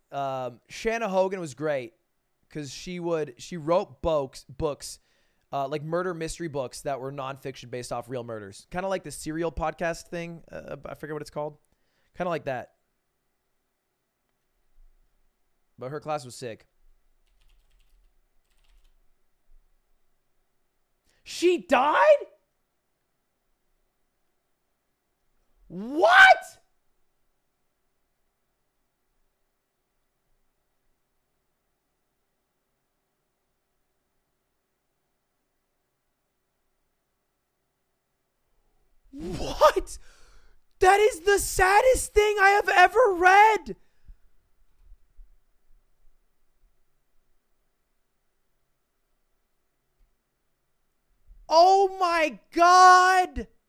Shanna Hogan was great because she wrote books like murder mystery books that were nonfiction based off real murders. Kind of like the Serial podcast thing. I forget what it's called. Kind of like that. But her class was sick. She died? What? What? That is the saddest thing I have ever read. Oh my God.